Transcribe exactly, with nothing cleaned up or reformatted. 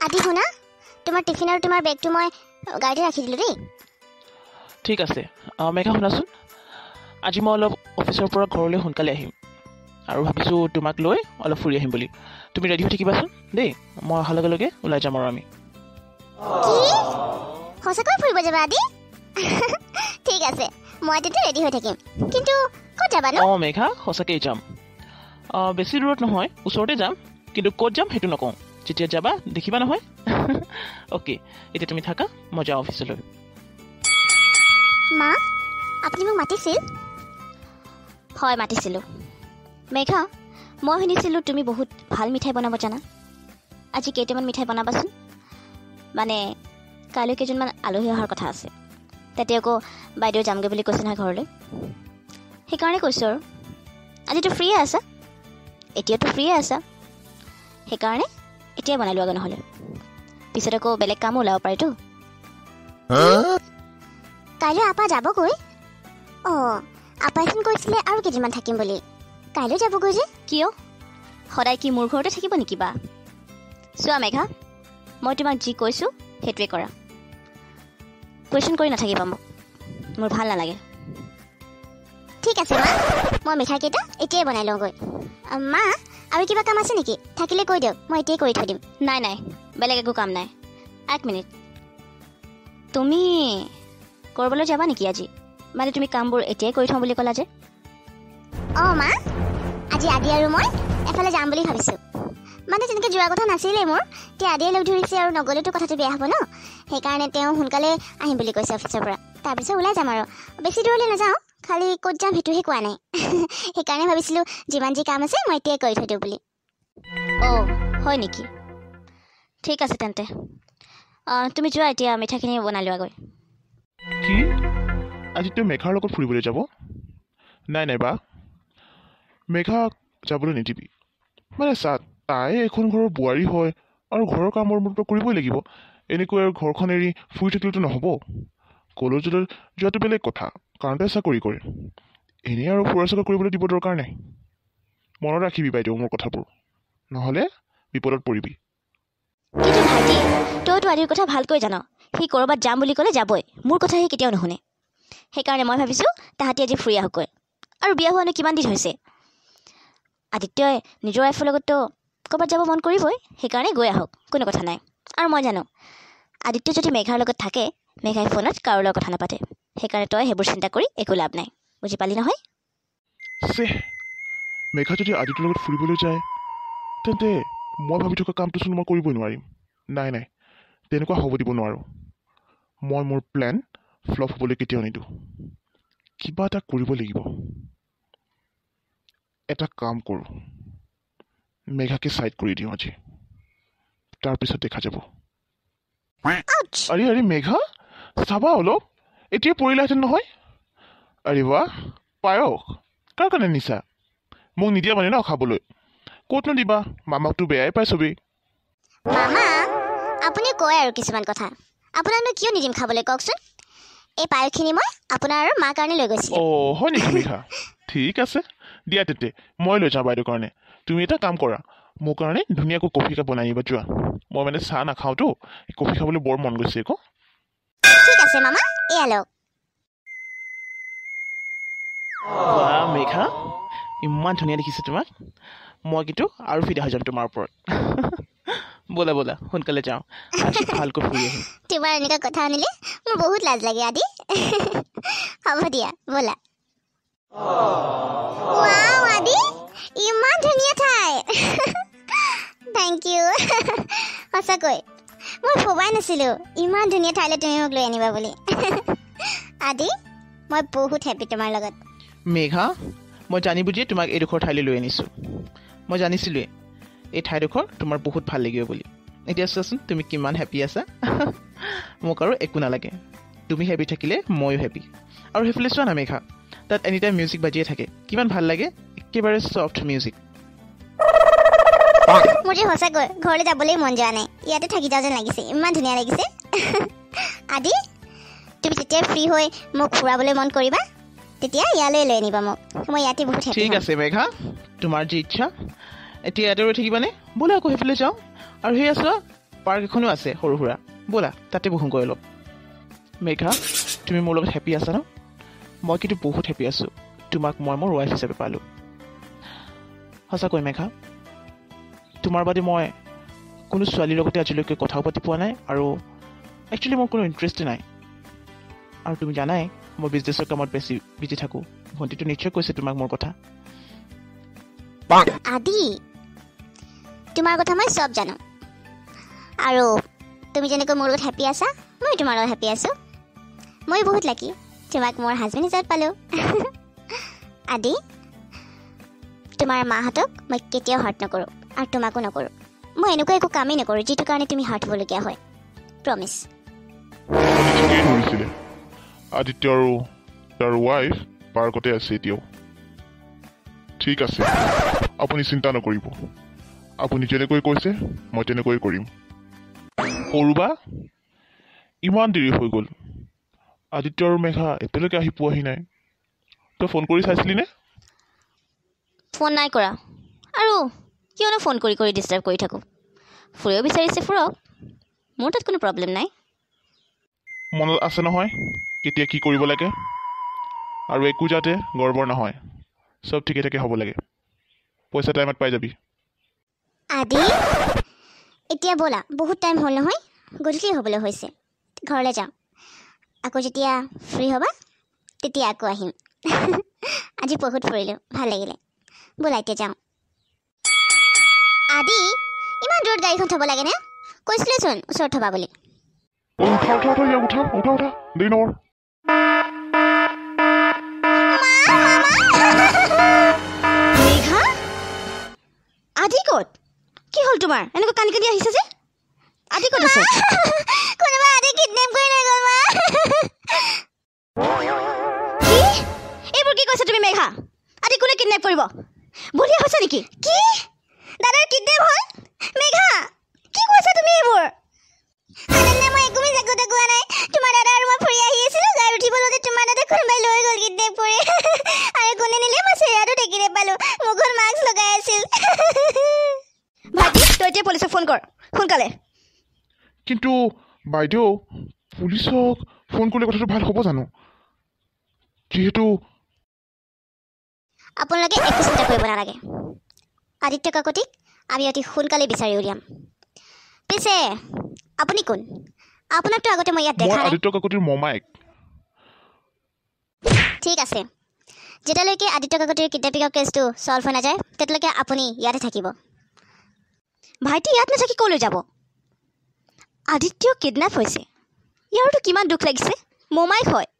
আদি শুনা, তোমাৰ টিফিন আৰু তোমাৰ বেগটো মই গাড়ীতে ৰাখি দিলোঁ দেই। ঠিক আছে মেঘা, শুনাচোন, আজি মই অলপ অফিচৰ পৰা ঘৰলৈ সোনকালে আহিম আৰু ভাবিছোঁ তোমাক লৈ অলপ ফুৰি আহিম বুলি। তুমি ৰেডি হৈ থাকিবাচোন দেই, মই অহাৰ লগে লগে ওলাই যাম আৰু আমি। সঁচাকৈ ফুৰিব যাবা আদি? ঠিক আছে, মই তেতিয়া ৰেডি হৈ থাকিম। কিন্তু ক'ত যাবা ন? অঁ মেঘা, সঁচাকৈ যাম। বেছি দূৰত নহয়, ওচৰতে যাম, কিন্তু ক'ত যাম সেইটো নকওঁ। যেতিয়া যাবা দেখিবা নহয়। অ'কে, এতিয়া তুমি থাকা, মই যাওঁ অফিচলৈ। মা, আপুনি মোক মাতিছিল? হয়, মাতিছিলোঁ। মেঘা, মই শুনিছিলোঁ তুমি বহুত ভাল মিঠাই বনাব জানা। আজি কেইটামান মিঠাই বনাবাচোন। মানে কাইলৈ কেইজনমান আলহী অহাৰ কথা আছে, তাতে আকৌ বাইদেউ যামগৈ বুলি কৈছে নহয় ঘৰলৈ। সেইকাৰণে কৈছোঁ আৰু আজিতো ফ্ৰীয়ে আছা, এতিয়াতো ফ্ৰীয়ে আছা, সেইকাৰণে এতিয়াই বনাই লোৱাগৈ, নহ'লে পিছত আকৌ বেলেগ কামো ওলাব পাৰেতো। কাইলৈ আপা যাবগৈ? অঁ, আপাইচোন কৈছিলে আৰু কেইদিনমান থাকিম বুলি। কাইলৈ যাবগৈ যে? কিয়, সদায় কি মোৰ ঘৰতে থাকিব নেকি বা? চোৱা মেঘা, মই তোমাক যি কৈছোঁ সেইটোৱে কৰা। কুৱেশ্যন কৰি নাথাকিবা মোক, মোৰ ভাল নালাগে। ঠিক আছে মা, মই মিঠাইকেইটা এতিয়াই বনাই লওঁগৈ। মা, আৰু কিবা কাম আছে নেকি? থাকিলে কৈ দিয়ক, মই এতিয়াই কৰি থৈ দিম। নাই নাই, বেলেগ একো কাম নাই। এক মিনিট, তুমি ক'ৰবালৈ যাবা নেকি আজি? মানে তুমি কামবোৰ এতিয়াই কৰি থওঁ বুলি ক'লা যে। অঁ মা, আজি আদি আৰু মই এফালে যাম বুলি ভাবিছোঁ। মানে তেনেকৈ যোৱাৰ কথা নাছিলেই মোৰ, এতিয়া আদিয়ে লগ ধৰিছে আৰু নগ'লেতো কথাটো বেয়া হ'ব ন। সেইকাৰণে তেওঁ সোনকালে আহিম বুলি কৈছে অফিচৰ পৰা। তাৰপিছত ওলাই যাম আৰু। বেছি দূৰলৈ নাযাওঁ, খালি ক'ত যাম সেইটোহে কোৱা নাই। সেইকাৰণে ভাবিছিলোঁ যিমান যি কাম আছে মই এতিয়াই কৰি থৈ দিওঁ বুলি। অঁ হয় নেকি? ঠিক আছে তেন্তে, তুমি যোৱা এতিয়া, মিঠাইখিনি বনাই লোৱাগৈ। কি, আজিতো মেঘাৰ লগত ফুৰিবলৈ যাব? নাই নাই বা, মেঘাক যাবলৈ নিদিবি। মানে চা, তাই এখন ঘৰৰ বোৱাৰী হয় আৰু ঘৰৰ কামৰ মূৰটো কৰিবই লাগিব। এনেকৈ আৰু ঘৰখন এৰি ফুৰি থাকিলেতো নহ'ব। কলেজলৈ যোৱাটো বেলেগ কথা, কাৰণ তাই চাকৰি কৰে। এনেই আৰু ফুৰা চকা কৰিবলৈ দিব দৰকাৰ নাই। মনত ৰাখিবি বাইদেউ মোৰ কথাবোৰ, নহ'লে বিপদত পৰিবি। কিন্তু ভাইটি, তইতো আদিৰ কথা ভালকৈ জান। সি ক'ৰবাত যাম বুলি ক'লে যাবই, মোৰ কথা সি কেতিয়াও নুশুনে। সেইকাৰণে মই ভাবিছোঁ তাহাঁতি আজি ফুৰি আহোঁগৈ। আৰু বিয়া হোৱানো কিমান দিন হৈছে? আদিত্যই নিজৰ ৱাইফৰ লগততো ক'ৰবাত যাব মন কৰিবই, সেইকাৰণে গৈ আহক, কোনো কথা নাই। আৰু মই জানো আদিত্য যদি মেঘাৰ লগত থাকে, মেঘাই ফোনত কাৰো লগত কথা নাপাতে। সেইকাৰণে তই সেইবোৰ চিন্তা কৰি একো লাভ নাই, বুজি পালি নহয়? মেঘা যদি আদিত্যৰ লগত ফুৰিবলৈ যায়, তেন্তে মই ভাবি থকা কামটোচোন মই কৰিবই নোৱাৰিম। নাই নাই, তেনেকুৱা হ'ব দিব নোৱাৰোঁ। মই মোৰ প্লেন ফ্লপ হ'বলৈ কেতিয়াও নিদিওঁ। কিবা এটা কৰিব লাগিব। এটা কাম কৰোঁ, মেঘাকে ছাইড কৰি দিওঁ আজি, তাৰপিছত দেখা যাব। আৰে আৰে মেঘা, চাবা অলপ, এতিয়া পৰিলাহেঁতেন নহয়। আৰে বাহ, পায়স কাৰ কাৰণে নিছা? মোক নিদিয়া মানে ন খাবলৈ? ক'তনো দিবা, মামাকতো বেয়াই পায় চবেই। মামা, আপুনি কয় আৰু কিছুমান কথা, আপোনাকনো কিয় নিদিম খাবলৈ কওকচোন? এই পায়সখিনি মই আপোনাৰ আৰু মাৰ কাৰণে লৈ গৈছিলোঁ। অঁ হয় নেকি মেঘা? ঠিক আছে দিয়া, তেন্তে মই লৈ যাওঁ বাইদেউৰ কাৰণে। তুমি এটা কাম কৰা, মোৰ কাৰণে ধুনীয়াকৈ কফি কাপ বনাই আনিবা যোৱা। মই মানে চাহ নাখাওঁতো, কফি খাবলৈ বৰ মন গৈছে আকৌ। ঠিক আছে মামা, এয়া লওক। বাহ মেঘা, ইমান ধুনীয়া দেখিছে তোমাক। মই কিন্তু আৰু ফিদা হৈ যাম তোমাৰ ওপৰত। ব'লা ব'লা, সোনকালে যাওঁ, আজি ভালকৈ ফুৰি আহিম। তোমাৰ এনেকুৱা কথা শুনিলে মোৰ বহুত লাজ লাগে আদি। হ'ব দিয়া, ব'লা। ৱাও আদি, ইমান ধুনীয়া ঠাই। Thank you. সঁচাকৈ মই ভবাই নাছিলোঁ ইমান ধুনীয়া ঠাইলৈ তুমি মোক লৈ আনিবা বুলি। আদি, মই বহুত হেপী তোমাৰ লগত। মেঘা, মই জানি বুজিয়ে তোমাক এইডোখৰ ঠাইলৈ লৈ আনিছোঁ। মই জানিছিলোঁৱে এই ঠাইডোখৰ তোমাৰ বহুত ভাল লাগিব বুলি। এতিয়া চোৱাচোন তুমি কিমান হেপী আছা। মোক আৰু একো নালাগে, তুমি হেপী থাকিলে ময়ো হেপী। আৰু সেইফালে চোৱা না মেঘা, তাত এনি টাইম মিউজিক বাজিয়ে থাকে, কিমান ভাল লাগে, একেবাৰে ছফ্ট মিউজিক। মোৰ যে সঁচাকৈ ঘৰলৈ যাবলৈ মন যোৱা নাই, ইয়াতে থাকি যাওঁ যেন লাগিছে, ইমান ধুনীয়া লাগিছে। আদি, তুমি যেতিয়া ফ্ৰী হৈ মোক ফুৰাবলৈ মন কৰিবা, তেতিয়া ইয়ালৈ লৈ আনিবা মোক, মই ইয়াতে বহুত হেপী। ঠিক আছে মেঘা, তোমাৰ যি ইচ্ছা। এতিয়া ইয়াতে ৰৈ থাকিবানে? ব'লা আকৌ সেইফালে যাওঁ। আৰু সেয়া চোৱা, পাৰ্ক এখনো আছে সৰু সুৰা, ব'লা তাতে বহোগৈ অলপ। মেঘা, তুমি মোৰ লগত হেপী আছা ন? মই কিন্তু বহুত হেপী আছোঁ, তোমাক মই মোৰ ৱাইফ হিচাপে পালোঁ। সঁচাকৈ মেঘা, তোমাৰ বাদে মই কোনো ছোৱালীৰ লগতে আজিলৈকে কথাও পাতি পোৱা নাই, আৰু একচুৱেলি মোৰ কোনো ইণ্টাৰেষ্টে নাই। আৰু তুমি জানাই মই বিজনেছৰ কামত বেছি বিজি থাকোঁ। ভণ্টিটো নিশ্চয় কৈছে তোমাক মোৰ কথা। আদি, তোমাৰ কথা মই চব জানো, আৰু তুমি যেনেকৈ মোৰ লগত হেপী আছা মই তোমাৰ লগত হেপী আছোঁ। মই বহুত লাকি তোমাক মোৰ হাজবেণ্ড হিচাপে পালোঁ। আদি, তোমাৰ মাহঁতক মই কেতিয়াও হাৰ্ট নকৰোঁ, আৰু তোমাকো নকৰোঁ। মই এনেকুৱা একো কামেই নকৰোঁ যিটো কাৰণে তুমি হাৰ্ট হ'বলগীয়া হয়। প্ৰমিছ। ঠিকেই ধৰিছিলে। আদিত্য আৰু তাৰ ৱাইফ পাৰ্কতে আছে এতিয়াও। ঠিক আছে, আপুনি চিন্তা নকৰিব। আপুনি যেনেকৈ কৈছে মই তেনেকৈ কৰিম। সৰুবা, ইমান দেৰি হৈ গ'ল, আদিত্য আৰু মেঘা এতিয়ালৈকে আহি পোৱাহি নাই। তই ফোন কৰি চাইছিলি নে? ফোন নাই কৰা, আৰু কিয়নো ফোন কৰি কৰি ডিষ্টাৰ্ব কৰি থাকোঁ। ফুৰিব বিচাৰিছে ফুৰক, মোৰ তাত কোনো প্ৰব্লেম নাই। মনত আছে নহয় কেতিয়া কি কৰিব লাগে, আৰু একো যাতে গড়বৰ নহয়, চব ঠিকে ঠাকে হ'ব লাগে। পইচা টাইমত পাই যাবি। আদি, এতিয়া ব'লা, বহুত টাইম হ'ল নহয়, গধূলি হ'বলৈ হৈছে। ঘৰলৈ যাওঁ, আকৌ যেতিয়া ফ্ৰী হ'বা তেতিয়া আকৌ আহিম। আজি বহুত ফুৰিলোঁ, ভাল লাগিলে। ব'লা এতিয়া যাওঁ। আদি, ইমান দূৰত গাড়ীখন থ'ব লাগেনে? কৈছিলেচোন ওচৰত থ'বা বুলি। উঠা উঠা উঠা ইয়াক উঠা উঠা উঠা দেৰি নকৰ। মেঘা, আদি ক'ত? কি হ'ল তোমাৰ? এনেকৈ কান্দি কান্দি আহিছে যে? আদি ক'ত আছে? কোনোবা আদি কিডনেপ কৰি লৈ গ'ল মা। কি? এইবোৰ কি কৈছা তুমি মেঘা? আদি কোনে কিডনেপ কৰিব? বলিয়া হৈছে নেকি? কি? দাদাৰ কিডনেপ হ'ল? মেঘা, কি কৈছা তুমি এইবোৰ? আনন্দ, মই একো মিছা কথা কোৱা নাই। তোমাৰ দাদা আৰু মই ফুৰি আহি আছিলোঁ, গাড়ী উঠিব লওঁতে তোমাৰ দাদা কোনোবাই লৈ গ'ল কিডনেপ কৰি। আৰু কোনে নিলে মই চেহেৰাটো দেখি নাপালোঁ, মুখত মাস্ক লগাই আছিল। ভাইটি, তই এতিয়া পুলিচক ফোন কৰ সোনকালে। কিন্তু বাইদেউ, পুলিচক ফোন কৰিলে কথাটো ভাল হ'ব জানো? যিহেতু আপোনালোকে একো চিন্তা কৰিব নালাগে, আদিত্য কাকতিক আমি অতি সোনকালে বিচাৰি উলিয়াম। পিছে আপুনি কোন? আপোনাকতো আগতে মই ইয়াত মই দেখা নাই। আদিত্য কাকতিৰ মমায়েক। ঠিক আছে, যেতিয়ালৈকে আদিত্য কাকতিৰ কিডনেপিঙৰ কেছটো ছল্ভ হৈ নাযায় তেতিয়ালৈকে আপুনি ইয়াতে থাকিব। ভাইটি ইয়াত নাথাকি ক'লৈ যাব? আদিত্য কিডনেপ হৈছে, ইয়াৰতো কিমান দুখ লাগিছে। মমাইক হয়,